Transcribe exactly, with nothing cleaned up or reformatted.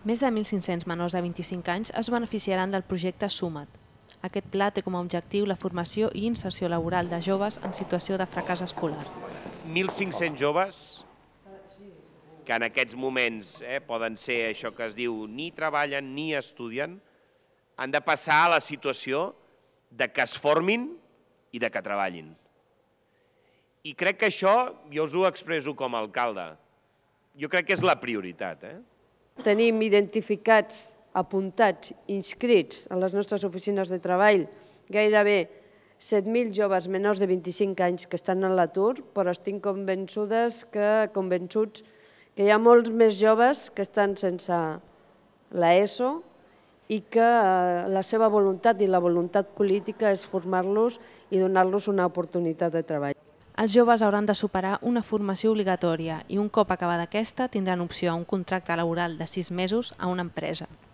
Més de mil cinc-cents menors de vint-i-cinc anys es beneficiaran del projecte Suma't. Aquest pla té com a objectiu la formació i inserció laboral de joves en situació de fracàs escolar. mil cinc-cents joves que en aquests moments eh, poden ser això que es diu ni treballen ni estudien, han de passar a la situació de que es formin i de que treballin. I crec que això, jo us ho expresso com a alcalde, jo crec que és la prioritat. Eh? Tenim identificats, apuntats, inscrits a les nostres oficines de treball gairebé set mil joves menors de vint-i-cinc anys que estan en l'atur, però estic convençudes que, convençuts que hi ha molts més joves que estan sense l'ESO i que la seva voluntat i la voluntat política és formar-los i donar-los una oportunitat de treball. Els joves hauran de superar una formació obligatòria i un cop acabada aquesta tindran opció a un contracte laboral de sis mesos a una empresa.